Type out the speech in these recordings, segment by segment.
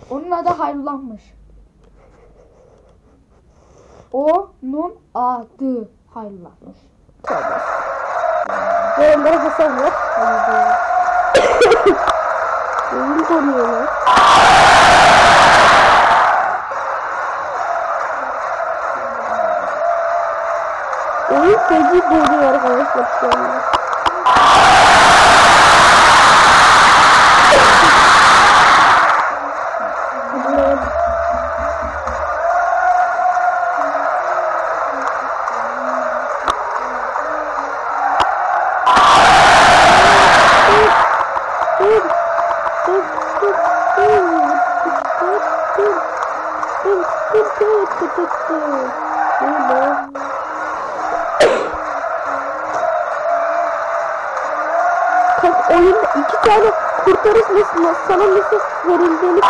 Onun adı Hayrullah'mış. Onun adı Hayrullah'mış. Tövbe. Yorumlara Hasan var. Oyun konuyorlar. Oyun feci dönüyor arkadaşlar şu anda. Oyunda 2 tane kurtarış sana nasıl verildiğini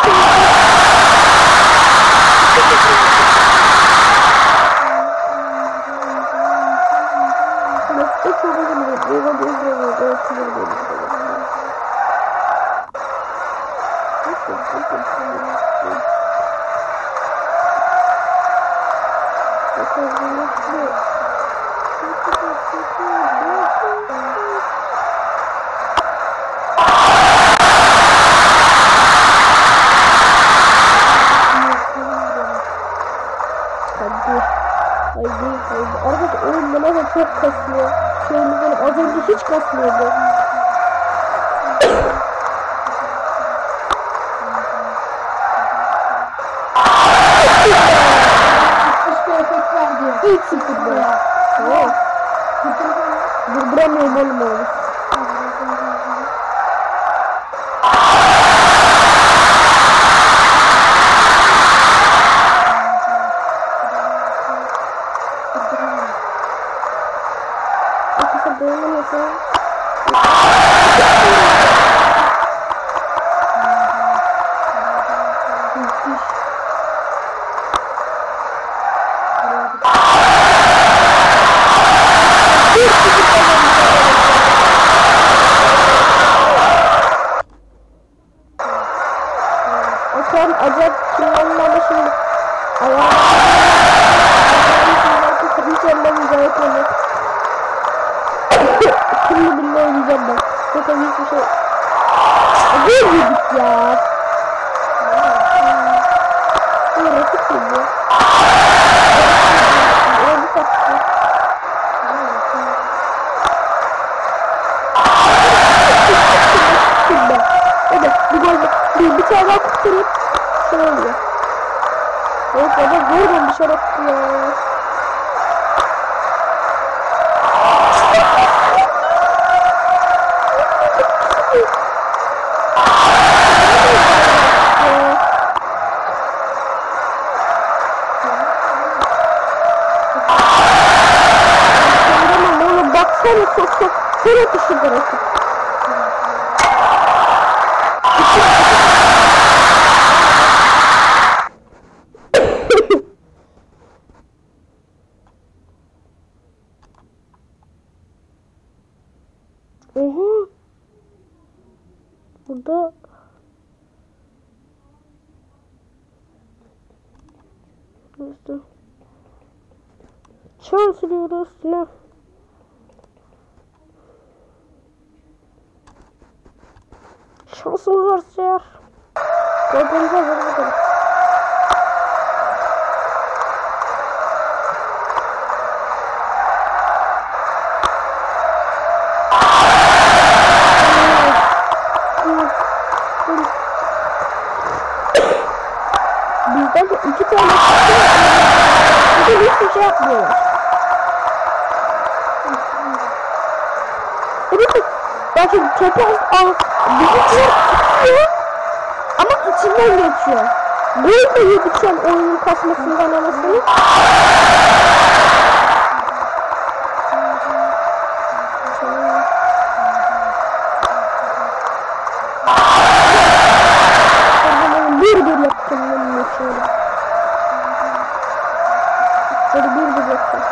Haydi. Arkadaşlar oyun bana çok kasıyor. Şeyimiz benim az önce hiç kasmıyordu. Hiçbir efekt verdi. Hiç sıkıntı ya. Tamam. Durduramıyorum oğlum. Ekran acayip kirlenmeli şimdi. Ayağım hiç ellemeyeceğim ekranı. Şimdi billahi oynayacağım ben. Zaten hiçbir şey. Gol yedik ya. Bu rakip geliyor. Öyle kaçtı. Hadi bir gol. Bir tane daha kurtarıp şey oluyor. Evet baba gol dışarı attı ya. Sen atışı bırakın. Oha. Burada çalışıyoruz ya. Şansımız varsa eğer. Gördüğünüz hazır bakalım. Bizden de 2 tane hiçbir şey yapmıyorlar. Evet. Bakın topu bizimkiler tutuyor ama içinden geçiyor. Gol de yedik şu an oyunun kasmasından anasını. Bir yaptım ben şöyle. Böyle bir yaptım.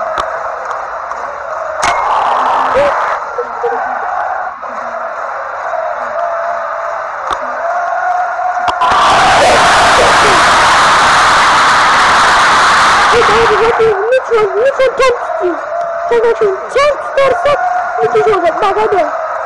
Hadi lütfen tam tutayım. Tam tutarsak müthiş olacak. Bak hadi.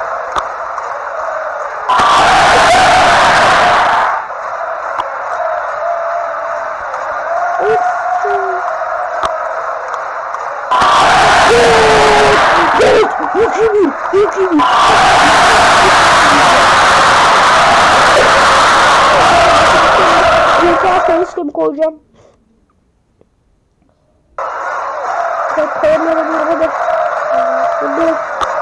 Evet, çok iyi. Yeter işte bu koyacağım. Koyamıyorum hadi. Hadi.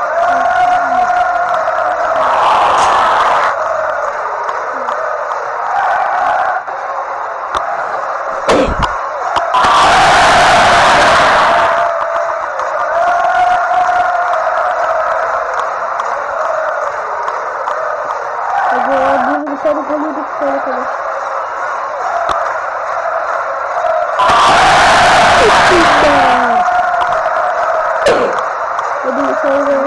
Bir tane kalıyorduk sonra kadar. Hadi sonra da.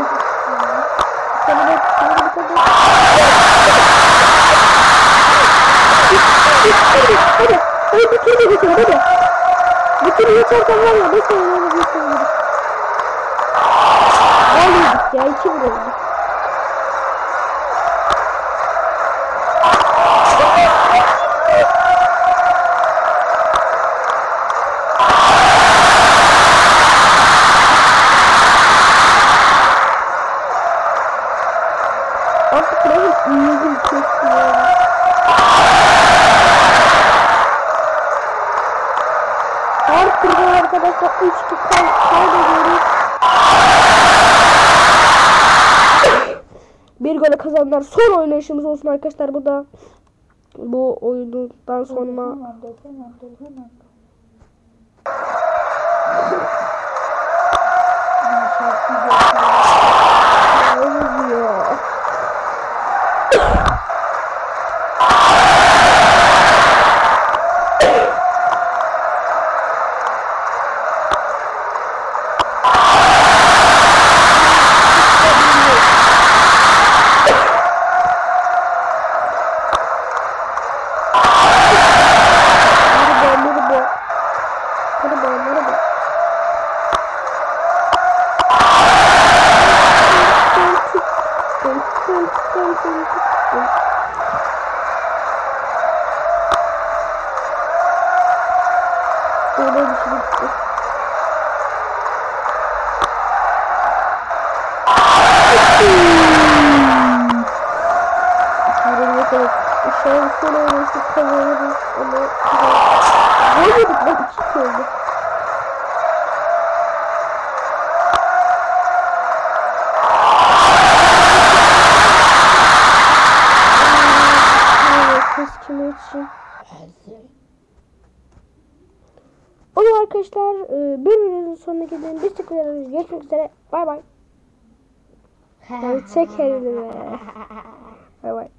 Hadi bir türlü geçelim hadi. Bir türlü geçerken var ya 5 tane geçelim. Ağlıyorduk ya 2 vuruyorduk. Artık biraz iyiydim kesin ya. Her türlü arkadaşlar 3-2 kaybediyoruz. Bir gole kazandılar. Son oynayışımız olsun arkadaşlar burada. Bu oyundan sonra. Şanslı oynayışıp kazanırız ama gol yedik bak 2 oldu. Kime için? O zaman arkadaşlar bölümümüzün sonuna gelin. Bir sıkıntı görüşmek üzere. Bay bay. Çek elini. Bay bay.